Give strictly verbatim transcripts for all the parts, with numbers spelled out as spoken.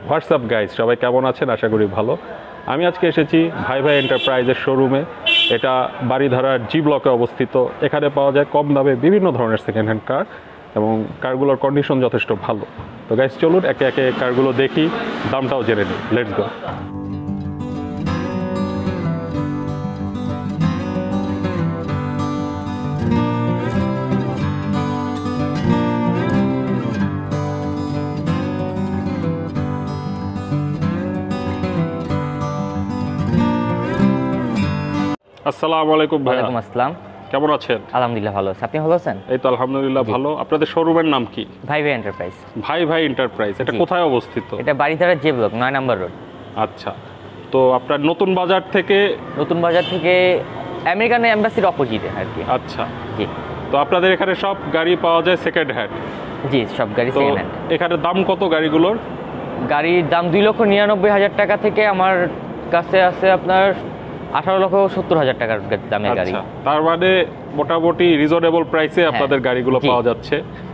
WhatsApp guys, সবাই কেমন আছেন? আশা করি ভালো। আমি আজকে এসেছি ভাই ভাই এন্টারপ্রাইজের শোরুমে। এটা বারিধারার জি ব্লকে অবস্থিত। এখানে পাওয়া যায় কম দামে বিভিন্ন ধরনের সেকেন্ড হ্যান্ড কার এবং কারগুলোর কন্ডিশন যথেষ্ট ভালো। তো গাইজ চলুন একে একে কারগুলো দেখি, দামটাও জেনে নিই। Let's go. আসসালামু আলাইকুম ভাই। ওয়ালাইকুম আসসালাম। কেমন আছেন? আলহামদুলিল্লাহ ভালো আছি। আপনি ভালো আছেন? এই তো আলহামদুলিল্লাহ ভালো। আপনাদের শোরুমের নাম কি? ভাই ভাই এন্টারপ্রাইজ। ভাই ভাই এন্টারপ্রাইজ, এটা কোথায় অবস্থিত? এটা বারিধারা জে ব্লক নয় নম্বর রোড। আচ্ছা, তো আপনার নতুন বাজার থেকে নতুন বাজার থেকে আমেরিকান এম্বাসির অপোজিটে আর কি। আচ্ছা জি। তো আপনাদের এখানে সব গাড়ি পাওয়া যায় সেকেন্ড হ্যান্ড? জি, সব গাড়ি তো সেকেন্ড হ্যান্ড। এখানে দাম কত গাড়িগুলোর? গাড়ির দাম দুই লক্ষ নিরানব্বই হাজার টাকা থেকে আমার কাছে আছে আপনার আঠারো লক্ষ সত্তর হাজার টাকার দামের গাড়ি। তার মানে মোটামুটি রিজনেবল প্রাইসে আপনাদের গাড়িগুলো পাওয়া যাচ্ছে।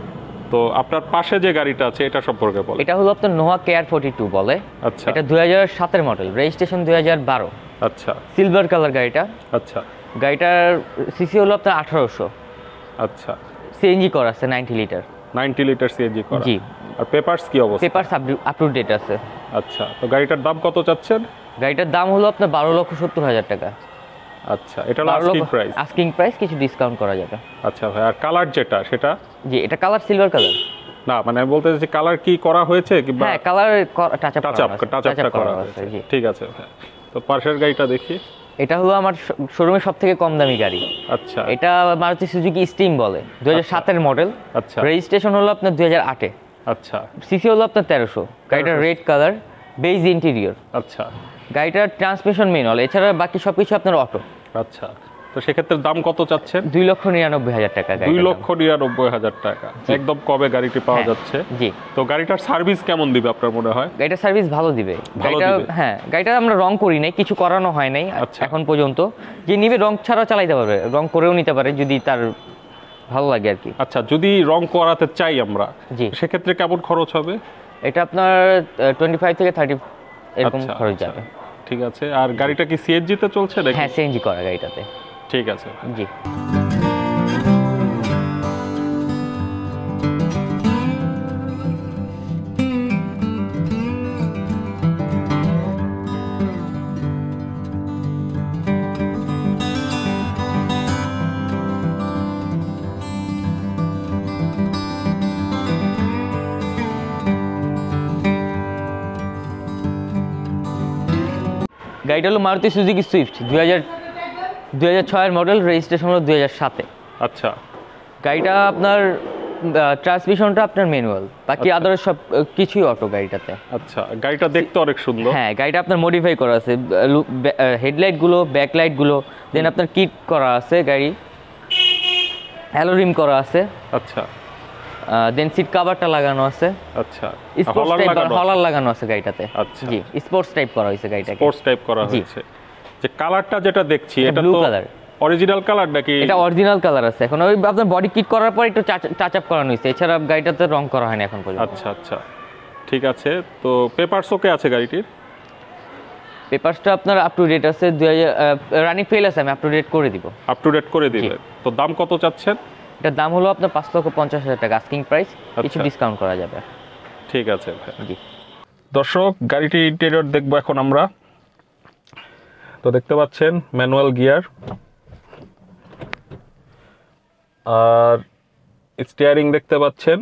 তো আপনার পাশে যে গাড়িটা আছে এটা সম্পর্কে বলেন। এটা হলো আপনার নোয়া কেয়ার ফোর্টি টু বলে। আচ্ছা। এটা দুই হাজার সাতের মডেল, রেজিস্ট্রেশন দুই হাজার বারো। আচ্ছা। সিলভার কালার গাড়িটা। আচ্ছা। গাড়িটার সিসি হলো আপনার আঠারোশো। আচ্ছা। সিএনজি করা আছে ninety litre. Ninety litre CNG করা। জি। আর পেপারস কি অবস্থা? পেপারস আপ টু ডেট আছে। আচ্ছা, তো গাড়িটার দাম কত চাচ্ছেন? গাড়িটার দাম হলো আপনার বারো লক্ষ সত্তর হাজার টাকা। আচ্ছা, এটা হলো আস্কিং প্রাইস। আস্কিং প্রাইস, কিছু ডিসকাউন্ট করা যাবে। আচ্ছা ভাই, আর কালার যেটা সেটা? জি, এটা কালার সিলভার কালার। না মানে আমি বলতে চাইছি কালার কি করা হয়েছে কি? হ্যাঁ, colour touch up touch up touch up করা হয়েছে। জি, ঠিক আছে ভাই। তো পাশের গাড়িটা দেখি। এটা হলো আমার শোরুমের সবথেকে কম দামি গাড়ি। আচ্ছা। এটা মারুতি সুজুকি স্টিম বলে, দুই হাজার সাতের মডেল। আচ্ছা। রেজিস্ট্রেশন হলো আপনার দুই হাজার আটে। আচ্ছা। সিসি হলো আপনার তেরোশো। গাড়িটা রেড কালার, বেজ ইন্টেরিয়র। আচ্ছা। গাড়িটার ট্রান্সমিশন ম্যানুয়াল, এছাড়া বাকি সবকিছু আপনার অটো। আচ্ছা, তো সেক্ষেত্রে দাম কত চাচ্ছেন? দুই লক্ষ নিরানব্বই হাজার টাকা। দুই লক্ষ নিরানব্বই হাজার টাকা একদম কবে গাড়িটি পাওয়া যাচ্ছে? জি। তো গাড়িটার সার্ভিস কেমন দিবে আপনার মনে হয়? গাড়িটার সার্ভিস ভালো দিবে। গাড়িটা হ্যাঁ, গাড়িটা আমরা রং করি নাই, কিছু করানো হয় নাই এখন পর্যন্ত। যে নিবে রং ছাড়াও চালাইতে পারবে, রং করেও নিতে পারে যদি তার ভালো লাগে আর কি। আচ্ছা, যদি রং করাতে চাই আমরা, জি, সেক্ষেত্রে কেমন খরচ হবে? এটা আপনার টোয়েন্টি ফাইভ থেকে থার্টি এরকম খরচ যাবে। ঠিক আছে। আর গাড়িটা কি সিএনজি তে চলছে নাকি? হ্যাঁ, সিএনজি করা গাড়িটাতে। ঠিক আছে। জি। গাড়িটা হলো মারুতি সুজুকি সুইফট, দুই হাজার দুই হাজার ছয়ের মডেল, রেজিস্ট্রেশন হলো দুই হাজার সাতে। আচ্ছা। গাড়িটা আপনার ট্রান্সমিশনটা আপনার ম্যানুয়াল, বাকি আদার্স সব কিছুই অটো গাড়িটাতে। আচ্ছা, গাড়িটা দেখতে অনেক সুন্দর। হ্যাঁ, গাড়িটা আপনার মডিফাই করা আছে, হেডলাইটগুলো, ব্যাকলাইটগুলো, দেন আপনার কিট করা আছে, গাড়ি হ্যালো রিম করা আছে। আচ্ছা। দেন সিট কভারটা লাগানো আছে। আচ্ছা। স্পোর্টস টাইপ হলার লাগানো আছে গাড়িটাতে। আচ্ছা। জি, স্পোর্টস টাইপ করা হয়েছে গাড়িটাকে। স্পোর্টস টাইপ করা হয়েছে। যে কালারটা যেটা দেখছি এটা ব্লু তো কালার। অরিজিনাল কালার নাকি? এটা অরিজিনাল কালার আছে। এখন ওই আপনার বডি কিট করার পর একটু টাচ আপ করানো হয়েছে, এছাড়া গাড়িটাতে রং করা হয়নি এখন পর্যন্ত। আচ্ছা আচ্ছা, ঠিক আছে। তো পেপারস ওকে আছে গাড়িটির? পেপারসটা আপনার আপ টু ডেট আছে, দুই হাজার রানিং ফেল আছে, আমি আপ টু ডেট করে দিব। আপ টু ডেট করে দিবেন। তো দাম কত চাচ্ছেন? এটার দাম হলো আপনার পাঁচ লক্ষ পঞ্চাশ হাজার টাকা আস্কিং প্রাইস, কিছু ডিসকাউন্ট করা যাবে। ঠিক আছে ভাই। জি। দর্শক, গাড়িটির ইন্টেরিয়র দেখবো এখন আমরা। তো দেখতে পাচ্ছেন ম্যানুয়াল গিয়ার, আর স্টিয়ারিং দেখতে পাচ্ছেন।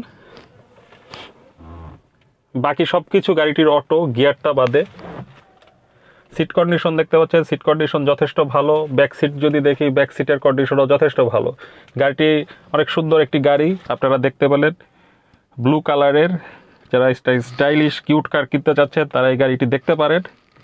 বাকি সবকিছু গাড়িটির অটো, গিয়ারটা বাদে। সিট কন্ডিশন দেখতে পাচ্ছেন, সিট কন্ডিশন যথেষ্ট ভালো। ব্যাক সিট যদি দেখি, ব্যাক সিটের কন্ডিশনও যথেষ্ট ভালো। গাড়িটি অনেক সুন্দর একটি গাড়ি, আপনারা দেখতে পেলেন। ব্লু কালারের, যারা স্টাইলিশ কিউট কার কিনতে চাচ্ছেন তারা এই গাড়িটি দেখতে পারেন।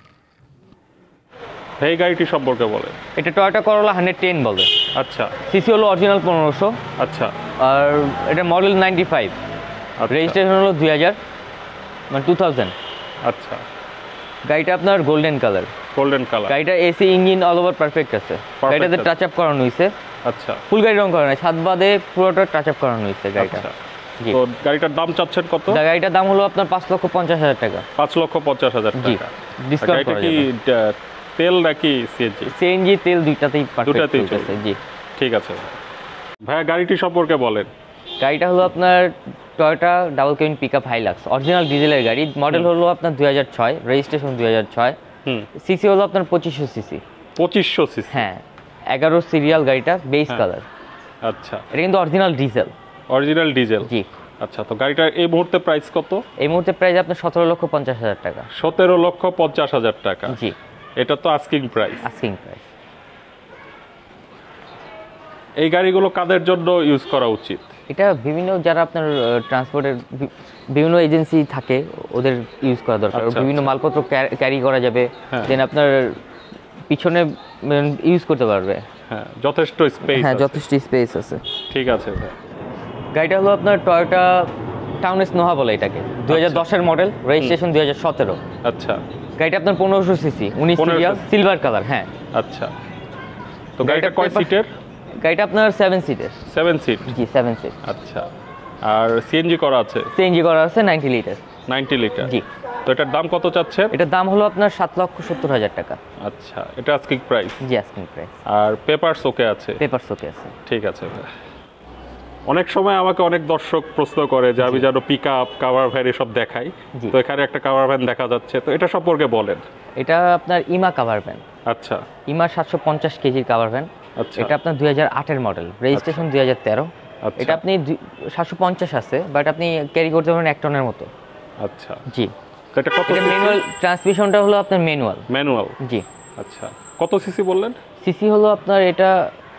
এই গাড়িটি সম্পর্কে বলেন। এটা টয়োটা করোলা হান্ড্রেড টেন বলে। আচ্ছা। সিসি হলো অরিজিনাল পনেরোশো। আচ্ছা। আর এটা মডেল নাইনটি ফাইভ, রেজিস্ট্রেশন হলো দুই হাজার, মানে টু থাউজেন্ড। আচ্ছা। গাড়িটা আপনার গোল্ডেন কালার। Golden colour. গাড়িটা AC engine all over perfect আছে। গাড়িটাতে টাচ আপ করানো হয়েছে। আচ্ছা। ফুল গাড়ি রং করানো, ছাদ বাদে পুরোটা টাচ আপ করানো হয়েছে গাড়িটা। তো গাড়িটার দাম চাচ্ছেন কত? গাড়িটার দাম হলো আপনার পাঁচ লক্ষ পঞ্চাশ হাজার টাকা। পাঁচ লক্ষ পঞ্চাশ হাজার টাকা। ডিসকাউন্ট করা যাবে। তেল নাকি সিএনজি? সিএনজি তেল দুইটাতেই দুটাতেই চলছে। জি ঠিক আছে ভাইয়া, গাড়িটি সম্পর্কে বলেন। গাড়িটা হলো আপনার Toyota double cabin pickup Hilux, original ডিজেলের গাড়ি। মডেল হলো আপনার দুই হাজার ছয়, রেজিস্ট্রেশন দুই হাজার ছয়। সিসি হলো আপনার পঁচিশশো সিসি। পঁচিশশো সিসি? হ্যাঁ, এগারো সিরিয়াল গাড়িটা, বেস কালার। আচ্ছা, এটা কিন্তু অরিজিনাল ডিজেল। Original diesel? জি। আচ্ছা, তো গাড়িটার এই মুহূর্তে প্রাইস কত? এই মুহূর্তে প্রাইস আপনার সতেরো লক্ষ পঞ্চাশ হাজার টাকা। সতেরো লক্ষ পঞ্চাশ হাজার টাকা? জি। এটা তো আস্কিং প্রাইস। Asking price. এই গাড়িগুলো কাদের জন্য ইউজ করা উচিত? এটা বিভিন্ন যারা আপনার ট্রান্সপোর্টের বিভিন্ন এজেন্সি থাকে ওদের ইউজ করা দরকার। বিভিন্ন মালপত্র ক্যারি করা যাবে, দেন আপনার পিছনে ইউজ করতে পারবে। হ্যাঁ, যথেষ্ট স্পেস। হ্যাঁ, যথেষ্ট স্পেস আছে। ঠিক আছে ভাই। গাড়িটা হলো আপনার টয়োটা টাউনেস নোহা বলে এটাকে, দুই হাজার দশের মডেল, রেজিস্ট্রেশন দুই হাজার সতেরো। আচ্ছা। গাড়িটা আপনার পনেরোশো সিসি, উনিশ সিরিয়াল, সিলভার কালার। হ্যাঁ। আচ্ছা, তো গাড়িটা কয় সিটের? গাড়িটা আপনার সেভেন সিটের। Seven seat? জি, সেভেন সিট। আচ্ছা, আর সিএনজি করা আছে? সিএনজি করা আছে নব্বই লিটার। নব্বই লিটার? জি। তো এটার দাম কত চাচ্ছেন? এটার দাম হলো আপনার সাত লক্ষ সত্তর হাজার টাকা। আচ্ছা, এটা আস্কিং প্রাইস? জি, আস্কিং প্রাইস। আর পেপারস ওকে আছে? পেপারস ওকে আছে। ঠিক আছে। অনেক সময় আমাকে অনেক দর্শক প্রশ্ন করে যে আমি যেন পিক আপ, কাভার ভ্যান এসব দেখাই, তো এখানে একটা কাভার ভ্যান দেখা যাচ্ছে, তো এটা সম্পর্কে বলেন। এটা আপনার ইমা কাভার ভ্যান। আচ্ছা। ইমা সাতশো পঞ্চাশ কেজির কাভার ভ্যান। এটা আপনার দুই হাজার আটের মডেল, রেজিস্ট্রেশন দুই হাজার তেরো। এটা আপনি সাতশো পঞ্চাশ আছে, বাট আপনি ক্যারি করতে পারেন এক টনের মতো। আচ্ছা। জি। এটা কত? ম্যানুয়াল ট্রান্সমিশনটা হলো আপনার ম্যানুয়াল। ম্যানুয়াল? জি। আচ্ছা, কত সিসি বললেন? সিসি হলো আপনার এটা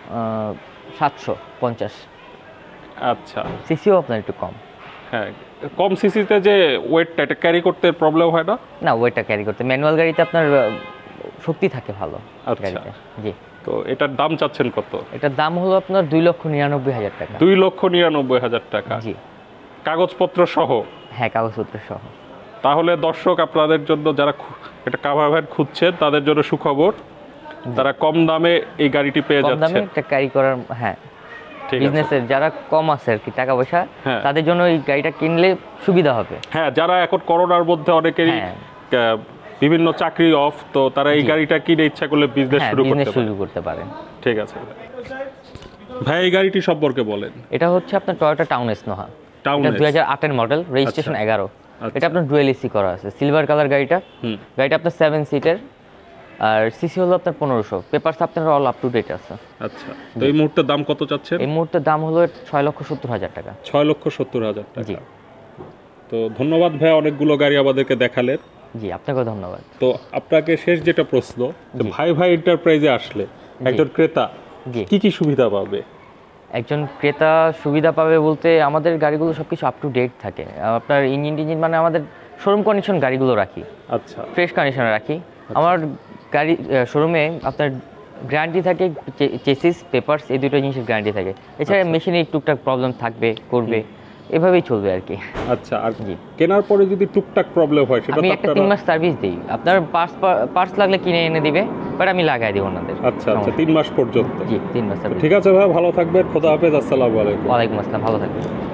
সাতশো পঞ্চাশ। আচ্ছা, সিসিও আপনার একটু কম। হ্যাঁ, কম সিসিতে যে ওয়েটটা এটা ক্যারি করতে প্রবলেম হয় না? না, ওয়েটটা ক্যারি করতে ম্যানুয়াল গাড়িতে আপনার শক্তি থাকে ভালো। আচ্ছা। জি। তো এটার দাম চাচ্ছেন কত? এটার দাম হলো আপনার দুই লক্ষ নিরানব্বই হাজার টাকা। দুই লক্ষ নিরানব্বই হাজার টাকা? জি। কাগজপত্র সহ? হ্যাঁ, কাগজপত্র সহ। তাহলে দর্শক আপনাদের জন্য যারা একটা কাভার ভ্যান খুঁজছেন তাদের জন্য সুখবর, তারা কম দামে এই গাড়িটি পেয়ে যাচ্ছে। কম দামে এটা ক্যারি করার, হ্যাঁ, বিজনেসের যারা কম আছে আর কি টাকা পয়সা, তাদের জন্য এই গাড়িটা কিনলে সুবিধা হবে। হ্যাঁ, যারা এখন করোনার মধ্যে অনেকেরই বিভিন্ন চাকরি অফ, তো তারা এই গাড়িটা কিনে ইচ্ছা করলে বিজনেস শুরু করতে শুরু করতে পারে। ঠিক আছে ভাই, এই গাড়িটি সম্পর্কে বলেন। এটা হচ্ছে আপনার টয়োটা টাউনেস নোহা, এটা দুই হাজার আটের মডেল, রেজিস্ট্রেশন এগারো। এটা আপনার ডুয়েল এসি করা আছে, সিলভার কালার গাড়িটা। গাড়িটা আপনার সেভেন সিটের, আর সিসি হলো আপনার পনেরোশো। পেপারস আপনার অল আপ টু ডেট আছে। আচ্ছা, তো এই মুহূর্তে দাম কত চাচ্ছেন? এই মুহূর্তে দাম হলো ছয় লক্ষ সত্তর হাজার টাকা। ছয় লক্ষ সত্তর হাজার টাকা? জি। তো ধন্যবাদ ভাই, অনেকগুলো গাড়ি আমাদেরকে দেখালেন। জি, আপনাকেও ধন্যবাদ। তো আপনাকে শেষ যেটা প্রশ্ন, ভাই ভাই এন্টারপ্রাইজে আসলে একজন ক্রেতা কি কি সুবিধা পাবে? একজন ক্রেতা সুবিধা পাবে বলতে আমাদের গাড়িগুলো সবকিছু আপ টু ডেট থাকে। আপনার ইঞ্জিন টিঞ্জিন মানে আমাদের শোরুম কন্ডিশন গাড়িগুলো রাখি। আচ্ছা। ফ্রেশ কন্ডিশনে রাখি। আমার গাড়ি শোরুমে আপনার গ্যারান্টি থাকে, চেসিস, পেপারস, এই দুটো জিনিসের গ্যারান্টি থাকে। এছাড়া মেশিনে টুকটাক প্রবলেম থাকবে, করবে, এভাবেই চলবে আর কি। আচ্ছা, আর কেনার পরে যদি টুকটাক প্রবলেম হয় সেটা আমি একটা তিন মাস সার্ভিস দিই। আপনার পার্টস পার্টস লাগলে কিনে এনে দিবে, বাট আমি লাগাই দিব ওনাদের। আচ্ছা আচ্ছা, তিন মাস পর্যন্ত? জি, তিন মাস সার্ভিস। ঠিক আছে ভাই, ভালো থাকবেন। খোদা হাফেজ। আসসালামু আলাইকুম। ওয়ালাইকুম আসসালাম, ভালো থাকবেন।